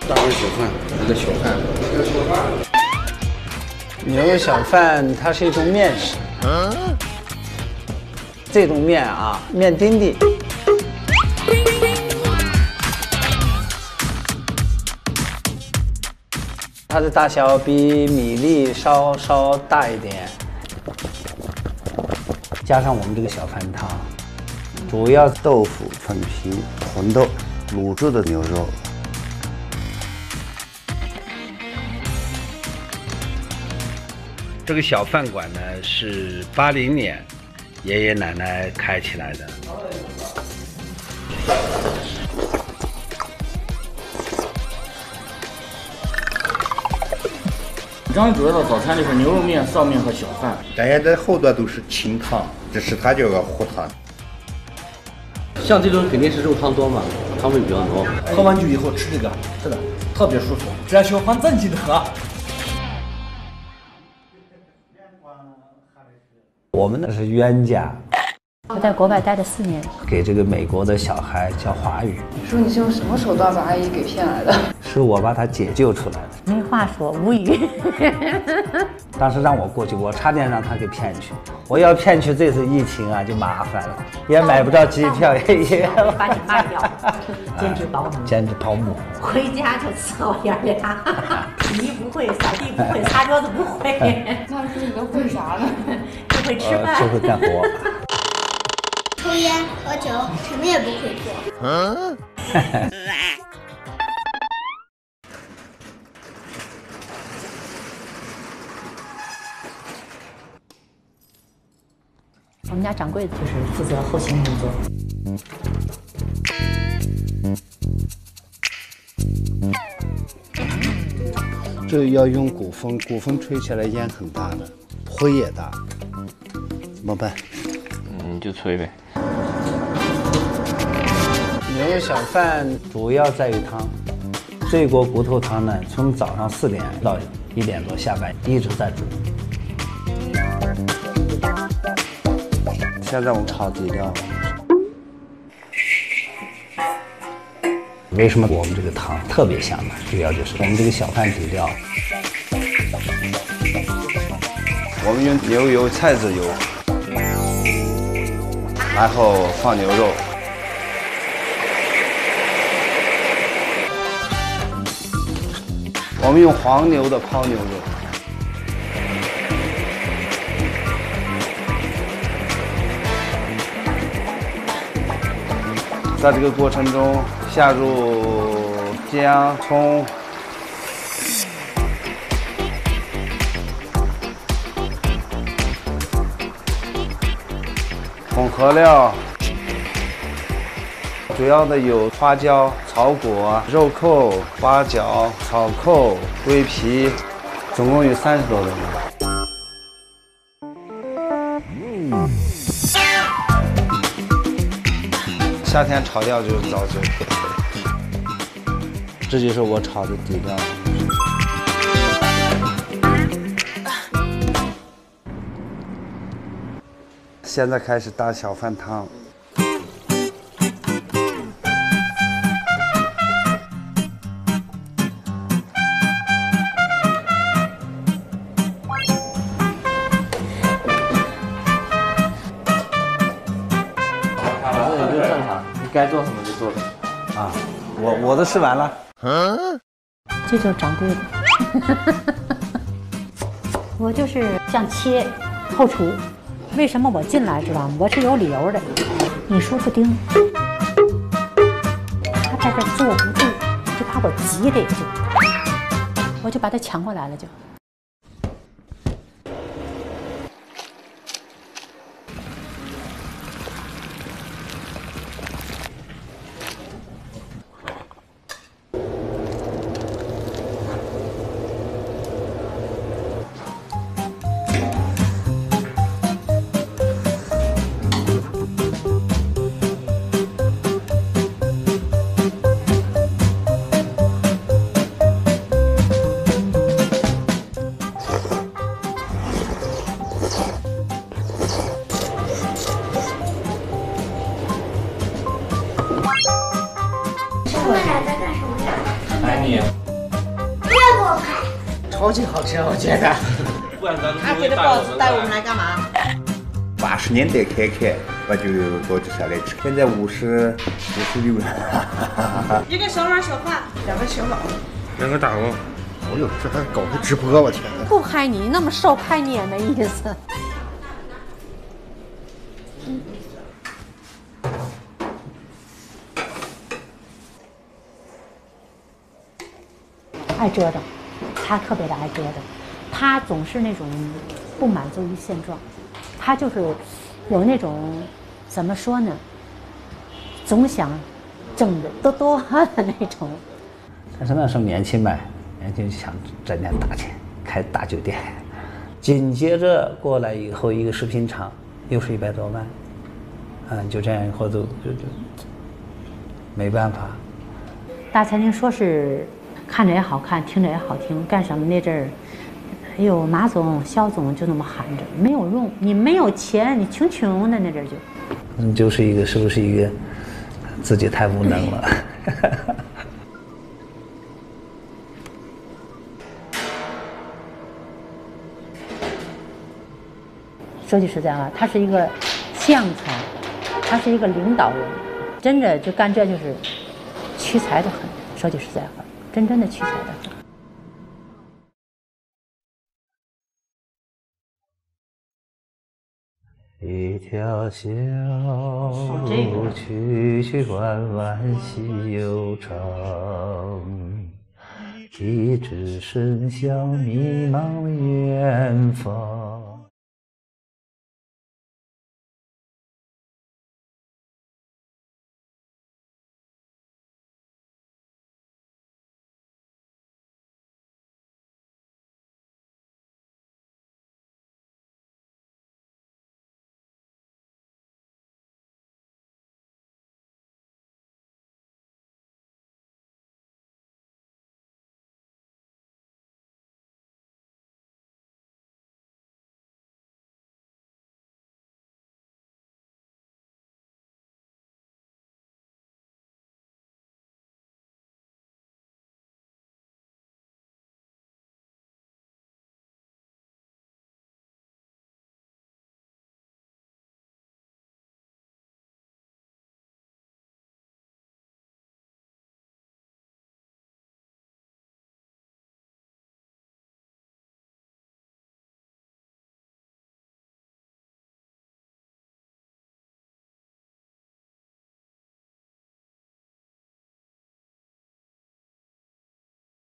大碗小饭，一个小饭。 牛肉小饭它是一种面食，这种面啊，面丁丁。它的大小比米粒稍大一点，加上我们这个小饭汤，主要豆腐、粉皮、红豆、卤制的牛肉。 这个小饭馆呢是80年爷爷奶奶开起来的。 张主要的早餐就是牛肉面、臊面和小饭。 大家的后端都是清汤，这是它叫个糊汤。 像这种肯定是肉汤多嘛，汤味比较浓。 喝完酒以后吃这个，真的特别舒服。只要小饭正经的喝。 我们那是冤家。 我在国外待了4年， 给这个美国的小孩教华语。 说你是用什么手段把阿姨给骗来的？ 是我把他解救出来的。 没话说，无语。 当时让我过去，我差点让他给骗去。我要骗去，这次疫情啊就麻烦了，也买不着机票，也把你卖掉，兼职保姆。 兼职保姆。 回家就伺候爷俩，洗衣不会，扫地不会，擦桌子不会。 那说你都会啥呢？ 就会吃饭， 就会干活。 抽烟喝酒，什么也不会做。 我们家掌柜的就是负责后勤工作。 这要用鼓风，鼓风吹起来烟很大的，灰也大，怎么办？ 你就吹呗。 牛肉小饭主要在于汤，这锅骨头汤呢，从早上4点到1点多下班一直在煮。 现在我们炒底料， 为什么我们这个汤特别香呢？主要就是我们这个小饭底料， 我们用牛油、菜籽油，然后放牛肉。我们用黄牛的泡牛肉，在这个过程中下入姜、葱、混合料，主要的有花椒、草果、肉蔻、八角、草蔻、桂皮，总共有30多种。夏天炒料就是早酒，这就是我炒的底料。现在开始打小饭汤。 该做什么就做什么啊，我都吃完了。 这就是掌柜的。我就是像切后厨。为什么我进来知道吗？我是有理由的。你说不定，他在这坐不住，就把我急的，我就把他抢过来了就。 他们俩在干什么呀？ 爱你。 超级好吃，我觉得。 他这个包子带我们来干嘛 ？80年代开开，我就到这下来吃。现在56。 一个小碗小饭，2个小碗 ，2个大碗。 哎呦，这还搞个直播，我天哪！ 不拍你那么瘦，拍你也没意思。爱折腾，他特别的爱折腾，他总是那种不满足于现状，他就是有那种怎么说呢，总想挣得多的那种。 但是那时候年轻嘛，年轻就想挣点大钱，开大酒店。紧接着过来以后，一个食品厂又是100多万，就这样以后就没办法。 大餐厅说是。看着也好看，听着也好听，干什么那阵儿，哎呦，马总、肖总就那么喊着，没有用，你没有钱，你穷的那阵儿就。 就是一个，是不是一个自己太无能了？ 说句实在话，他是一个将才，他是一个领导人，真的就干这就是屈才的很。说句实在话。真正的屈才的。 一条小路曲曲弯弯细又长，一只身向迷茫远方。